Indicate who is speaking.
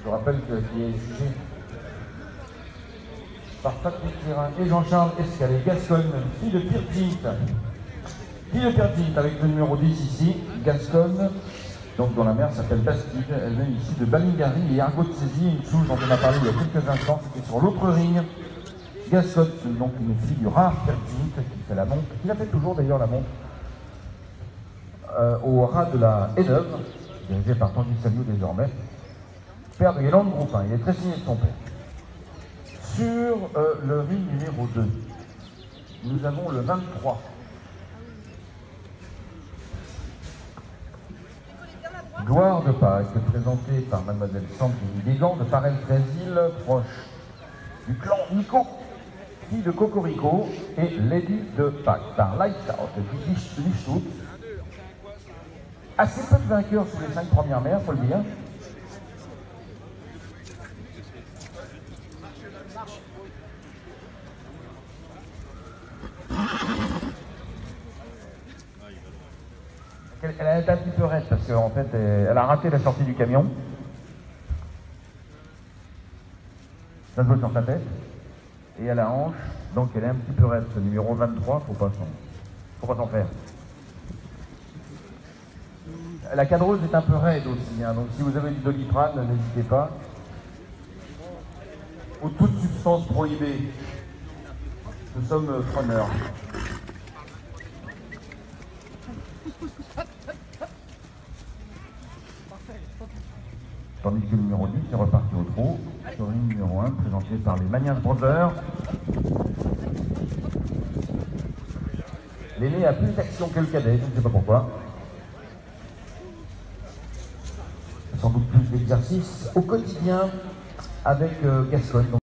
Speaker 1: rappelle qu'il est jugé par Patrick Guérin et Jean-Charles Escalé. Gascogne, fille de Pierre-Gint. Fille de Pierre-Gint avec le numéro 10 ici. Gascogne, donc dont la mère s'appelle Bastide. Elle vient ici de Balingari et Argot de Saisie, une souche dont on a parlé il y a quelques instants. C'était sur l'autre ring. Gascogne, donc une fille du rare Pierre-Gint qui fait la montre, qui la fait toujours d'ailleurs la montre, au ras de la Haie-Neuve, dirigé par Tanguy Saliou désormais, père de Yolande Groupin. Il est très signé de son père. Sur le ring numéro 2, nous avons le 23. Gloire de Pâques, présentée par mademoiselle Sandrine Guégan de Parennes-Trésil, proche du clan Nico, fille de Cocorico, et Lady de Pâques, par Lighthouse de Lichtout. Assez peu de vainqueurs sous les 5 premières mères, faut le dire. Elle a été un petit peu raide parce qu'en fait, elle a raté la sortie du camion. Ça se voit sur sa tête. Et à la hanche, donc elle est un petit peu raide. Ce numéro 23, faut pas s'en faire. La cadreuse est un peu raide aussi, hein, donc si vous avez du Doliprane, n'hésitez pas. Ou toute substance prohibée. Nous sommes preneurs. Tandis que le numéro 10 est reparti au trot, sur le numéro 1, présenté par les Magnus Brothers. L'aîné a plus d'action que le cadet, je ne sais pas pourquoi. Sans doute plus d'exercice au quotidien avec Gascogne.